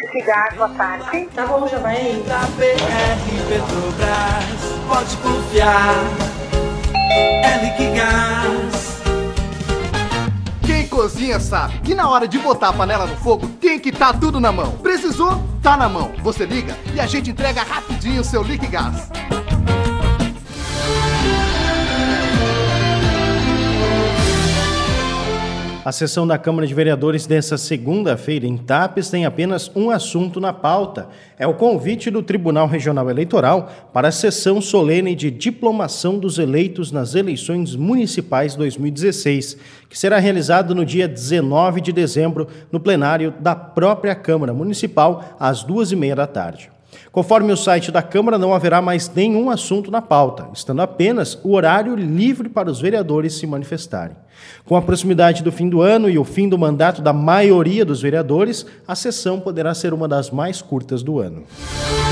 Liquigás, boa tarde. Tá bom, já vai aí. Da BR Petrobras, pode confiar, é Liquigás. Quem cozinha sabe que na hora de botar a panela no fogo tem que estar tudo na mão. Precisou? Tá na mão. Você liga e a gente entrega rapidinho o seu Liquigás. A sessão da Câmara de Vereadores desta segunda-feira em Tapes tem apenas um assunto na pauta. É o convite do Tribunal Regional Eleitoral para a sessão solene de diplomação dos eleitos nas eleições municipais 2016, que será realizado no dia 19 de dezembro no plenário da própria Câmara Municipal, às 2h30 da tarde. Conforme o site da Câmara, não haverá mais nenhum assunto na pauta, estando apenas o horário livre para os vereadores se manifestarem. Com a proximidade do fim do ano e o fim do mandato da maioria dos vereadores, a sessão poderá ser uma das mais curtas do ano.